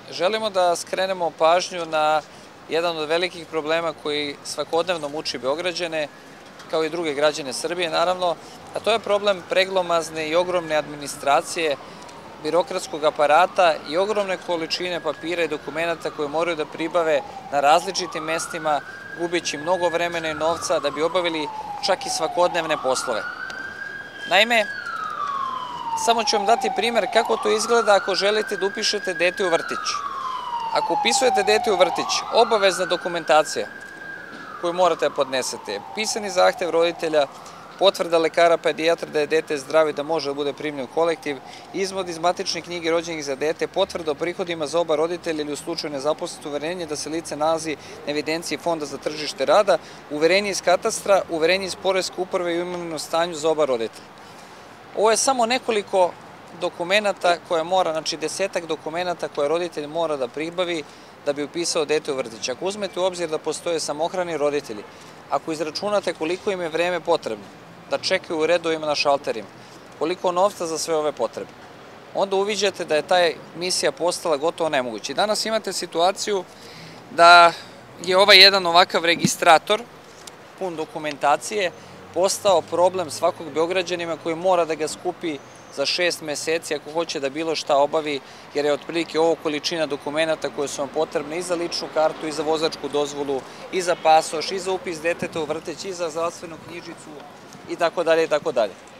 Želimo da skrenemo pažnju na jedan od velikih problema koji svakodnevno muči Beograđane, kao i druge građane Srbije, naravno, a to je problem preglomazne i ogromne administracije, birokratskog aparata i ogromne količine papira i dokumenata koje moraju da pribave na različitim mestima, gubeći mnogo vremena i novca da bi obavili čak i svakodnevne poslove. Naime, samo ću vam dati primer kako to izgleda ako želite da upišete dete u vrtić. Ako upisujete dete u vrtić, obavezna dokumentacija koju morate da podnesete, pisani zahtev roditelja, potvrda lekara pedijatra da je dete zdravo i da može da bude primljeno u kolektiv, izvod iz matične knjige rođenih za dete, potvrda o prihodima za oba roditelja ili u slučaju nezaposlenosti, uverenje da se lice nalazi na evidenciji Fonda za tržište rada, uverenje iz katastra, uverenje iz poreske uprave i imovnom stanju za oba roditelja. Ovo je samo nekoliko dokumenata koje mora, znači 10-ak dokumenata koje roditelj mora da pribavi da bi upisao dete u vrtić. Ako uzmete u obzir da postoje samohrani roditelji, ako izračunate koliko im je vreme potrebno da čekaju u redovima na šalterima, koliko novca za sve ove potrebe, onda uviđate da je ta misija postala gotovo nemoguća. Danas imate situaciju da je ovaj jedan ovakav registrator, pun dokumentacije, postao problem svakog Beograđanima koji mora da ga skupi za 6 meseci ako hoće da bilo šta obavi, jer je otprilike ovo količina dokumenata koje su vam potrebne i za ličnu kartu, i za vozačku dozvolu, i za pasoš, i za upis deteta u vrtić, i za zdravstvenu knjižicu, itd.